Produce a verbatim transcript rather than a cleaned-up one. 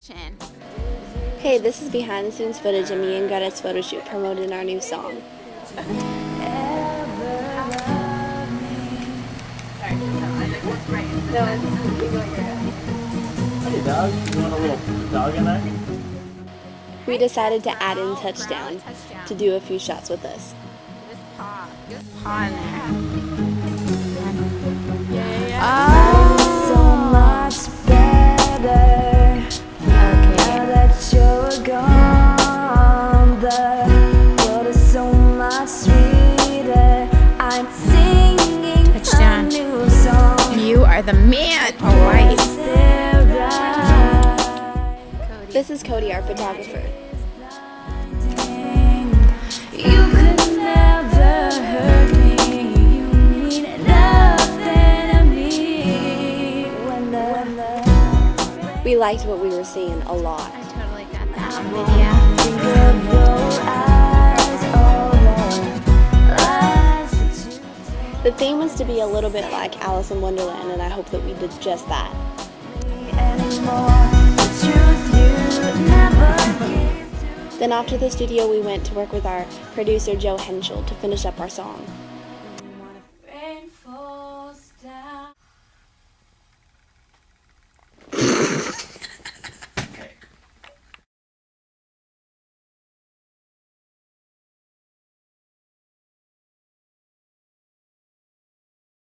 Chin. Hey, this is behind the scenes footage of me and Greta's photo shoot promoting our new song. Sorry, no, Hey dog, you want a little dog in there? We decided to add in Touchdown to do a few shots with us. Just paw. Just paw in there. Yeah, yeah, I'm so much better now that you're gone. The world is so much sweeter. I'm singing Touchdown. a new song. You are the man. All right. This is Cody, our photographer. You could never hurt me. You mean nothing to me. When the, when the We liked what we were seeing a lot. I totally got that on video. think of your eyes, all the lies that you The theme was to be a little bit like Alice in Wonderland, and I hope that we did just that. tell me anymore. The truth you never give to. Then after the studio, we went to work with our producer Joe Henschel to finish up our song.